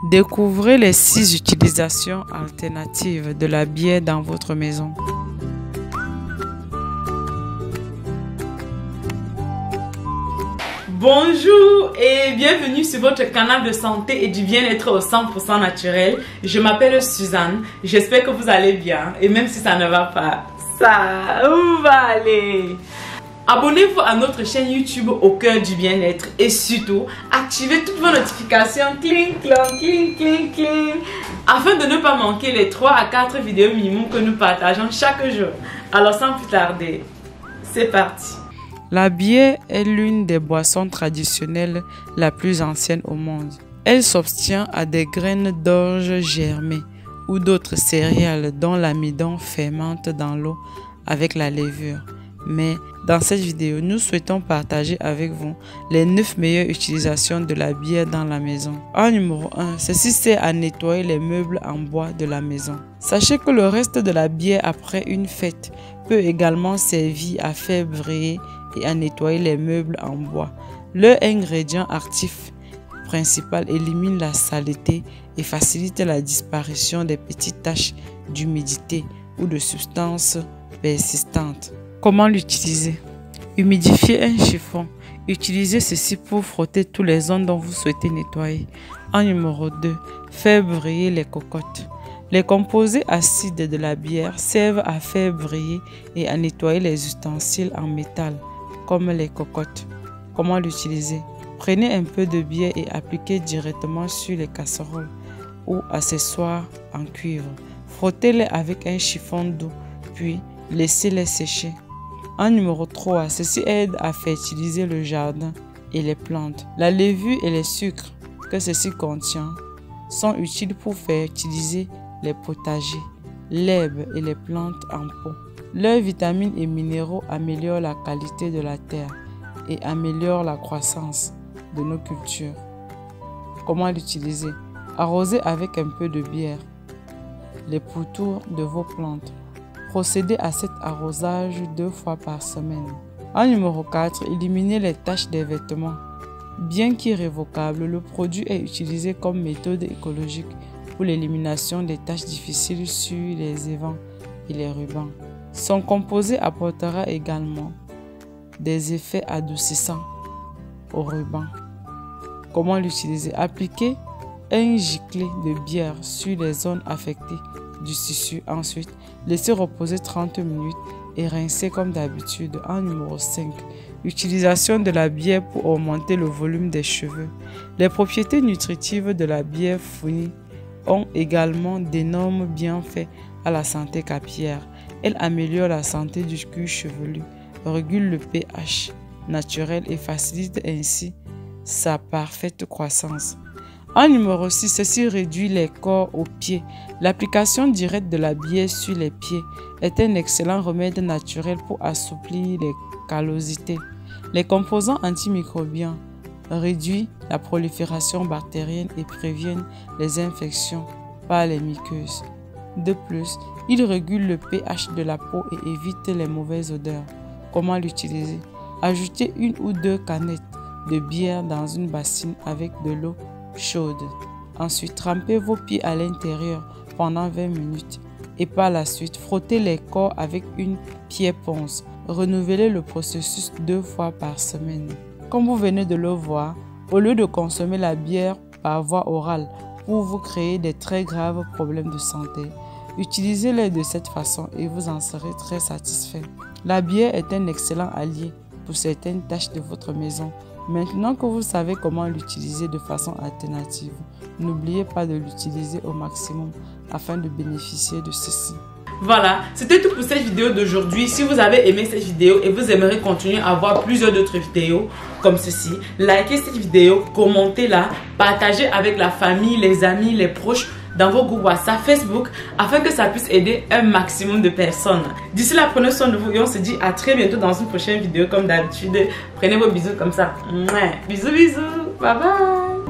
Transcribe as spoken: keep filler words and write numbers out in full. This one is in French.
Découvrez les six utilisations alternatives de la bière dans votre maison. Bonjour et bienvenue sur votre canal de santé et du bien-être au cent pour cent naturel. Je m'appelle Suzanne, j'espère que vous allez bien et même si ça ne va pas, ça va aller. Abonnez-vous à notre chaîne YouTube au cœur du bien-être et surtout activez toutes vos notifications cling clang cling cling cling afin de ne pas manquer les trois à quatre vidéos minimum que nous partageons chaque jour. Alors sans plus tarder, c'est parti. La bière est l'une des boissons traditionnelles la plus ancienne au monde. Elle s'obtient à des graines d'orge germées ou d'autres céréales dont l'amidon fermente dans l'eau avec la levure. Mais dans cette vidéo, nous souhaitons partager avec vous les neuf meilleures utilisations de la bière dans la maison. En numéro un, ceci sert à nettoyer les meubles en bois de la maison. Sachez que le reste de la bière après une fête peut également servir à faire briller et à nettoyer les meubles en bois. Leur ingrédient actif principal élimine la saleté et facilite la disparition des petites taches d'humidité ou de substances persistantes. Comment l'utiliser? Humidifiez un chiffon. Utilisez ceci pour frotter tous les zones dont vous souhaitez nettoyer. En numéro deux, faire briller les cocottes. Les composés acides de la bière servent à faire briller et à nettoyer les ustensiles en métal, comme les cocottes. Comment l'utiliser? Prenez un peu de bière et appliquez directement sur les casseroles ou accessoires en cuivre. Frottez-les avec un chiffon doux, puis laissez-les sécher. En numéro trois, ceci aide à fertiliser le jardin et les plantes. La levure et les sucres que ceci contient sont utiles pour fertiliser les potagers, l'herbe et les plantes en pot. Leurs vitamines et minéraux améliorent la qualité de la terre et améliorent la croissance de nos cultures. Comment l'utiliser? Arrosez avec un peu de bière les pourtours de vos plantes. Procédez à cet arrosage deux fois par semaine. En numéro quatre, éliminez les taches des vêtements. Bien qu'irrévocable, le produit est utilisé comme méthode écologique pour l'élimination des taches difficiles sur les évents et les rubans. Son composé apportera également des effets adoucissants au ruban. Comment l'utiliser? Appliquez un giclée de bière sur les zones affectées du tissu. Ensuite, laissez reposer trente minutes et rincez comme d'habitude. En numéro cinq, utilisation de la bière pour augmenter le volume des cheveux. Les propriétés nutritives de la bière fournie ont également d'énormes bienfaits à la santé capillaire. Elle améliore la santé du cuir chevelu, régule le pH naturel et facilite ainsi sa parfaite croissance. En numéro six, ceci réduit les corps aux pieds. L'application directe de la bière sur les pieds est un excellent remède naturel pour assouplir les callosités. Les composants antimicrobiens réduisent la prolifération bactérienne et préviennent les infections par les muqueuses. De plus, il régule le pH de la peau et évite les mauvaises odeurs. Comment l'utiliser? Ajoutez une ou deux canettes de bière dans une bassine avec de l'eau chaude. Ensuite, trempez vos pieds à l'intérieur pendant vingt minutes et par la suite, frottez les corps avec une pierre ponce. Renouvelez le processus deux fois par semaine. Comme vous venez de le voir, au lieu de consommer la bière par voie orale pour vous créer des très graves problèmes de santé, utilisez-les de cette façon et vous en serez très satisfait. La bière est un excellent allié pour certaines tâches de votre maison. Maintenant que vous savez comment l'utiliser de façon alternative, n'oubliez pas de l'utiliser au maximum afin de bénéficier de ceci. Voilà, c'était tout pour cette vidéo d'aujourd'hui. Si vous avez aimé cette vidéo et vous aimeriez continuer à voir plusieurs d'autres vidéos comme ceci, likez cette vidéo, commentez-la, partagez avec la famille, les amis, les proches dans vos groupes WhatsApp, Facebook, afin que ça puisse aider un maximum de personnes. D'ici là, prenez soin de vous et on se dit à très bientôt dans une prochaine vidéo comme d'habitude. Prenez vos bisous comme ça. Bisous, bisous. Bye bye.